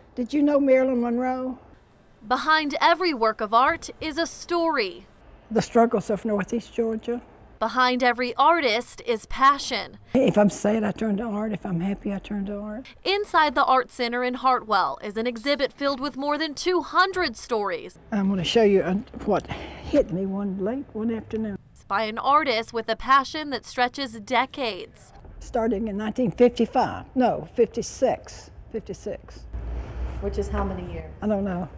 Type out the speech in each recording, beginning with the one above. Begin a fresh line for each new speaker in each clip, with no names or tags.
Did you know Marilyn Monroe?
Behind every work of art is a story.
The struggles of Northeast Georgia.
Behind every artist is passion.
If I'm sad, I turn to art. If I'm happy, I turn to art.
Inside the Art Center in Hartwell is an exhibit filled with more than 200 stories.
I'm going to show you what hit me one afternoon.
By an artist with a passion that stretches decades.
Starting in 1955, no, 56.
Which is how many years?
I don't know.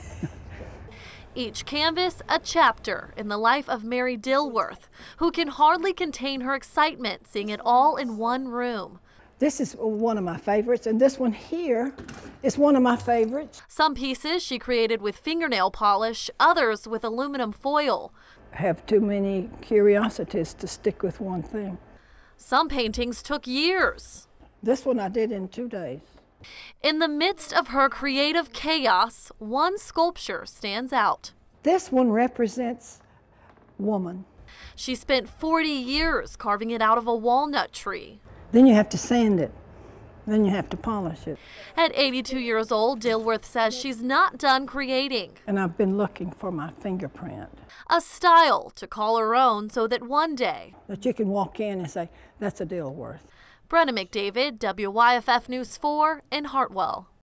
Each canvas a chapter in the life of Mary Dilworth, who can hardly contain her excitement seeing it all in one room.
This is one of my favorites, and this one here is one of my favorites.
Some pieces she created with fingernail polish, others with aluminum foil.
I have too many curiosities to stick with one thing.
Some paintings took years.
This one I did in 2 days.
In the midst of her creative chaos, one sculpture stands out.
This one represents woman.
She spent 40 years carving it out of a walnut tree.
Then you have to sand it. Then you have to polish it.
At 82 years old, Dilworth says she's not done creating.
And I've been looking for my fingerprint.
A style to call her own so that one day
that you can walk in and say, that's a Dilworth.
Brenna McDavid, WYFF News 4 in Hartwell.